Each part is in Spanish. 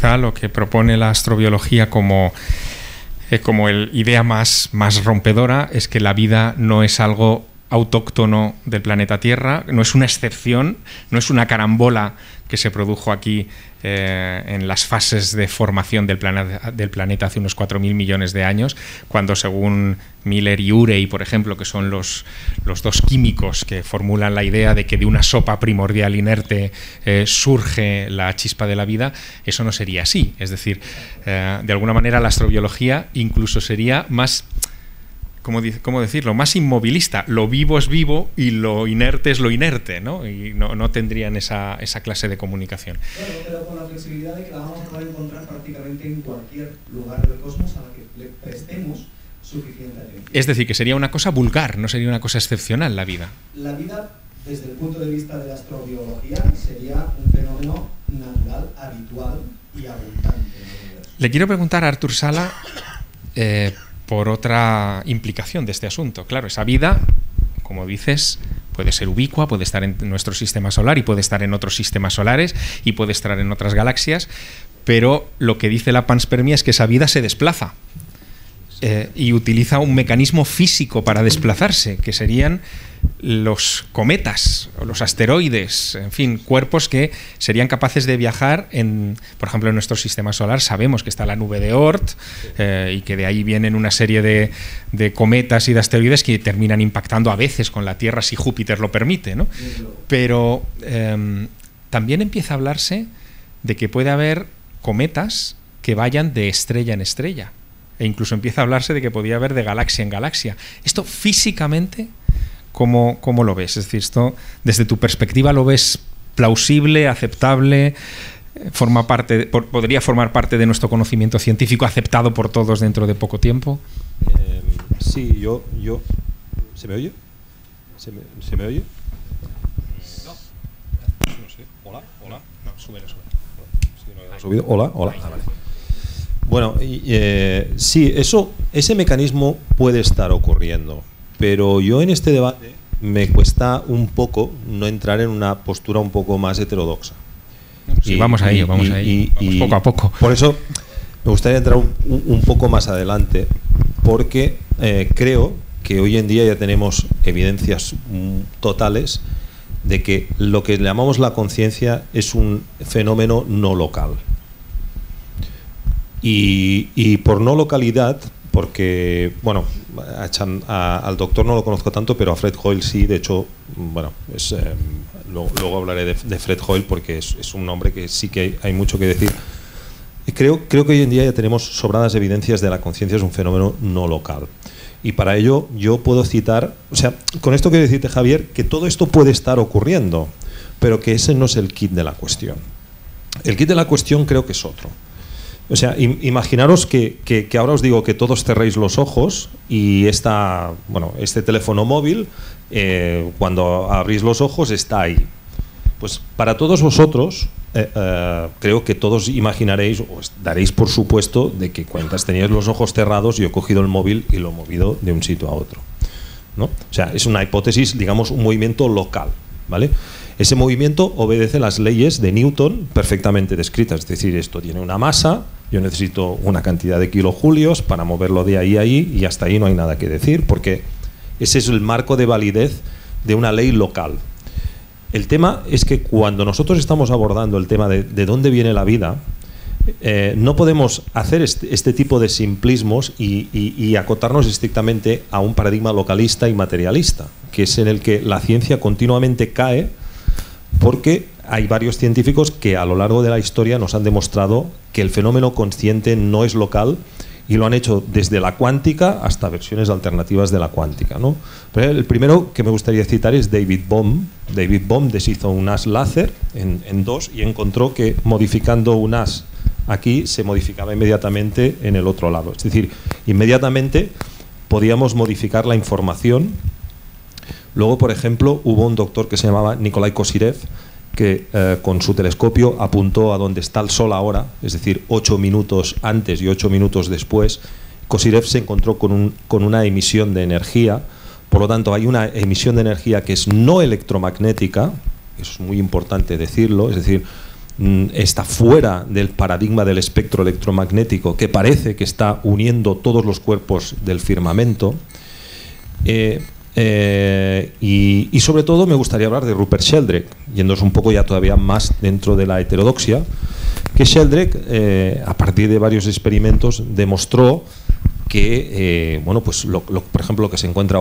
quizá lo que propone la astrobiología como idea más rompedora es que la vida no es algo autóctono del planeta Tierra, no es una excepción, no es una carambola que se produjo aquí en las fases de formación del planeta hace unos 4.000 millones de años, cuando según Miller y Urey, por ejemplo, que son los dos químicos que formulan la idea de que de una sopa primordial inerte surge la chispa de la vida, eso no sería así. Es decir, de alguna manera la astrobiología incluso sería más... ¿Cómo decirlo? Más inmovilista. Lo vivo es vivo y lo inerte es lo inerte, ¿no? Y no tendrían esa clase de comunicación. Bueno, pero con la flexibilidad de que la vamos a poder encontrar prácticamente en cualquier lugar del cosmos a la que le prestemos suficiente atención. Es decir, que sería una cosa vulgar, no sería una cosa excepcional la vida. La vida, desde el punto de vista de la astrobiología, sería un fenómeno natural, habitual y abundante en el universo. Le quiero preguntar a Artur Sala... por otra implicación de este asunto. Claro, esa vida, como dices, puede ser ubicua, puede estar en nuestro sistema solar y puede estar en otros sistemas solares y puede estar en otras galaxias, pero lo que dice la panspermia es que esa vida se desplaza y utiliza un mecanismo físico para desplazarse, que serían los cometas o los asteroides, en fin, cuerpos que serían capaces de viajar por ejemplo, en nuestro sistema solar sabemos que está la nube de Oort y que de ahí vienen una serie de cometas y de asteroides que terminan impactando a veces con la Tierra si Júpiter lo permite, ¿no? Pero también empieza a hablarse de que puede haber cometas que vayan de estrella en estrella, e incluso empieza a hablarse de que podría haber de galaxia en galaxia. Esto físicamente, ¿cómo lo ves? Es decir, esto desde tu perspectiva, ¿lo ves plausible, aceptable? ¿Podría formar parte de nuestro conocimiento científico aceptado por todos dentro de poco tiempo? Sí, yo ¿se me oye? ¿Se me oye? No sé. Hola. No, súbelo. ¿Subido? Hola. Ah, vale. Bueno, sí, ese mecanismo puede estar ocurriendo, pero yo en este debate me cuesta un poco no entrar en una postura un poco más heterodoxa. Sí, vamos a ello, vamos poco a poco. Por eso me gustaría entrar un poco más adelante, porque creo que hoy en día ya tenemos evidencias totales de que lo que llamamos la conciencia es un fenómeno no local. Y por no localidad, porque, bueno, al doctor no lo conozco tanto, pero a Fred Hoyle sí, de hecho, bueno, luego hablaré de Fred Hoyle porque es un nombre que sí que hay mucho que decir. Creo que hoy en día ya tenemos sobradas evidencias de la conciencia es un fenómeno no local. Y para ello yo puedo citar, o sea, con esto quiero decirte, Javier, que todo esto puede estar ocurriendo, pero que ese no es el kit de la cuestión. El kit de la cuestión creo que es otro. O sea, imaginaros que ahora os digo que todos cerréis los ojos y este teléfono móvil, cuando abrís los ojos, está ahí. Pues para todos vosotros, creo que todos imaginaréis, o daréis por supuesto, de que cuentas teníais los ojos cerrados y he cogido el móvil y lo he movido de un sitio a otro, ¿no? O sea, es una hipótesis, digamos, un movimiento local, ¿vale? Ese movimiento obedece las leyes de Newton perfectamente descritas, es decir, esto tiene una masa, yo necesito una cantidad de kilojulios para moverlo de ahí a ahí y hasta ahí no hay nada que decir, porque ese es el marco de validez de una ley local. El tema es que cuando nosotros estamos abordando el tema de dónde viene la vida, no podemos hacer este tipo de simplismos y acotarnos estrictamente a un paradigma localista y materialista, que es en el que la ciencia continuamente cae, porque hay varios científicos que a lo largo de la historia nos han demostrado que el fenómeno consciente no es local y lo han hecho desde la cuántica hasta versiones alternativas de la cuántica, ¿no? Pero el primero que me gustaría citar es David Bohm. David Bohm deshizo un haz láser en dos y encontró que modificando un haz aquí se modificaba inmediatamente en el otro lado. Es decir, inmediatamente podíamos modificar la información. Luego, por ejemplo, hubo un doctor que se llamaba Nikolai Kozyrev que con su telescopio apuntó a donde está el Sol ahora, es decir, 8 minutos antes y 8 minutos después. Kozyrev se encontró con una emisión de energía, por lo tanto hay una emisión de energía que es no electromagnética, eso es muy importante decirlo, es decir, está fuera del paradigma del espectro electromagnético, que parece que está uniendo todos los cuerpos del firmamento. Y sobre todo me gustaría hablar de Rupert Sheldrake, yéndonos un poco ya todavía más dentro de la heterodoxia, que Sheldrake, a partir de varios experimentos, demostró que, bueno, pues por ejemplo, lo que se encuentra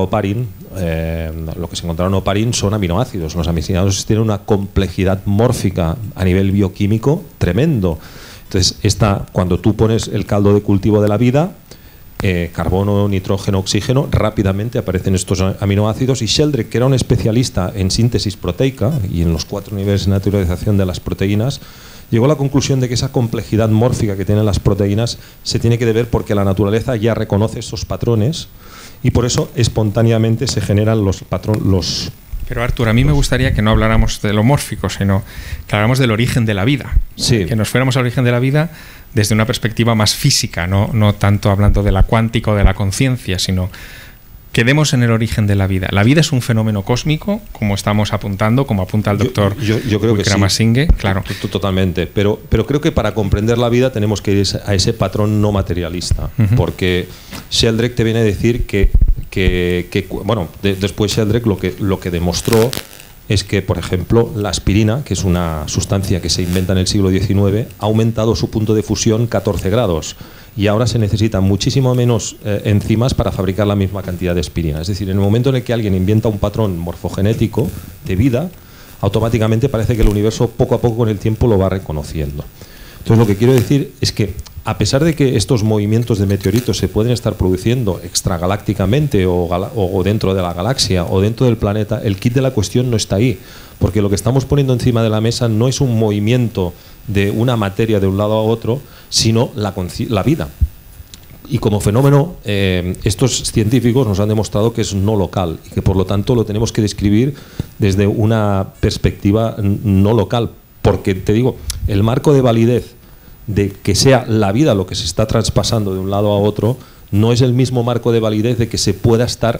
lo que se encontraba en oparin son aminoácidos. Los aminoácidos tienen una complejidad mórfica a nivel bioquímico tremendo. Entonces, cuando tú pones el caldo de cultivo de la vida, carbono, nitrógeno, oxígeno, rápidamente aparecen estos aminoácidos, y Sheldrake, que era un especialista en síntesis proteica y en los 4 niveles de naturalización de las proteínas, llegó a la conclusión de que esa complejidad mórfica que tienen las proteínas se tiene que deber porque la naturaleza ya reconoce esos patrones y por eso espontáneamente se generan los patrones. Pero Artur, a mí me gustaría que no habláramos de lo mórfico, sino que habláramos del origen de la vida. Sí. Que nos fuéramos al origen de la vida desde una perspectiva más física, no tanto hablando de la cuántica o de la conciencia, sino quedemos en el origen de la vida. La vida es un fenómeno cósmico, como estamos apuntando, como apunta el doctor yo creo Wickramasinghe, que sí. Claro. Totalmente. Pero creo que para comprender la vida tenemos que ir a ese patrón no materialista, porque Sheldrake te viene a decir que bueno, después Sheldrake lo que demostró es que, por ejemplo, la aspirina, que es una sustancia que se inventa en el siglo XIX, ha aumentado su punto de fusión 14 grados. Y ahora se necesitan muchísimo menos enzimas para fabricar la misma cantidad de aspirina. Es decir, en el momento en el que alguien inventa un patrón morfogenético de vida, automáticamente parece que el universo poco a poco con el tiempo lo va reconociendo. Entonces, lo que quiero decir es que, a pesar de que estos movimientos de meteoritos se pueden estar produciendo extragalácticamente o dentro de la galaxia o dentro del planeta, el kit de la cuestión no está ahí. Porque lo que estamos poniendo encima de la mesa no es un movimiento de una materia de un lado a otro, sino la vida. Y como fenómeno, estos científicos nos han demostrado que es no local y que por lo tanto lo tenemos que describir desde una perspectiva no local. Porque, te digo, el marco de validez de que sea la vida lo que se está traspasando de un lado a otro no es el mismo marco de validez de que se pueda estar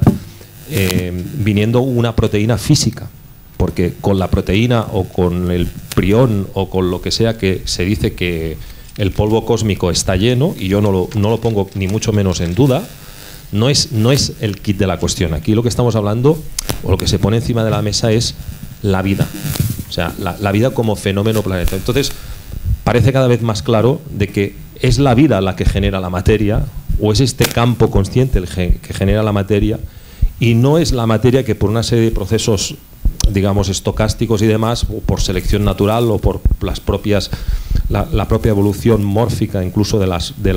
viniendo una proteína física. Porque con la proteína o con el prión o con lo que sea que se dice que el polvo cósmico está lleno, y yo no lo pongo ni mucho menos en duda, no es el kit de la cuestión. Aquí lo que estamos hablando, o lo que se pone encima de la mesa, es la vida. O sea, la vida como fenómeno planetario. Entonces, parece cada vez más claro de que es la vida la que genera la materia, o es este campo consciente el que genera la materia, y no es la materia que por una serie de procesos, digamos, estocásticos y demás, o por selección natural o por la propia evolución mórfica incluso de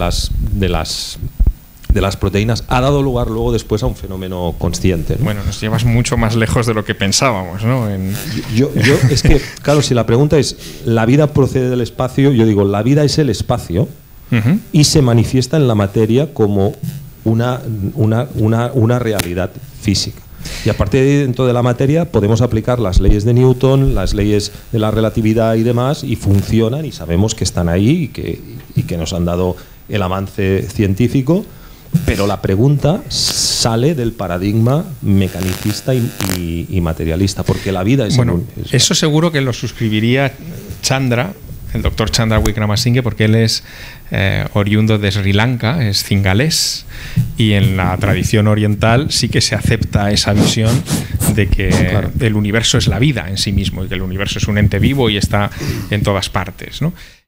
las proteínas, ha dado lugar luego después a un fenómeno consciente, ¿no? Bueno, nos llevas mucho más lejos de lo que pensábamos, ¿no? Es que, claro, si la pregunta es, ¿la vida procede del espacio? Yo digo, la vida es el espacio y se manifiesta en la materia como una realidad física. Y a partir de ahí, dentro de la materia, podemos aplicar las leyes de Newton, las leyes de la relatividad y demás, y funcionan, y sabemos que están ahí y que nos han dado el avance científico, pero la pregunta sale del paradigma mecanicista y materialista, porque la vida es... Bueno, eso seguro que lo suscribiría Chandra, el doctor Chandra Wickramasinghe, porque él es oriundo de Sri Lanka, es cingalés, y en la tradición oriental sí que se acepta esa visión de que el universo es la vida en sí mismo y que el universo es un ente vivo y está en todas partes, ¿no?